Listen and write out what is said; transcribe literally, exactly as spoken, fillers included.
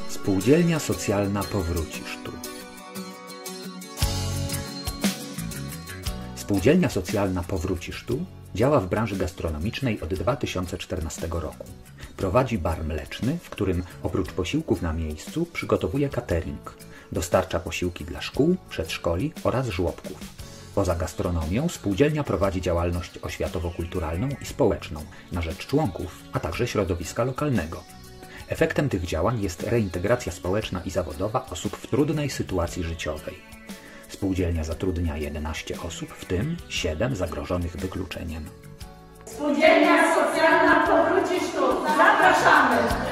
Spółdzielnia Socjalna Powrócisz tu. Spółdzielnia Socjalna Powrócisz tu działa w branży gastronomicznej od dwa tysiące czternastego roku. Prowadzi bar mleczny, w którym oprócz posiłków na miejscu przygotowuje catering. Dostarcza posiłki dla szkół, przedszkoli oraz żłobków. Poza gastronomią spółdzielnia prowadzi działalność oświatowo-kulturalną i społeczną na rzecz członków, a także środowiska lokalnego. Efektem tych działań jest reintegracja społeczna i zawodowa osób w trudnej sytuacji życiowej. Spółdzielnia zatrudnia jedenaście osób, w tym siedem zagrożonych wykluczeniem. Spółdzielnia Socjalna Powrócisz tu! Zapraszamy!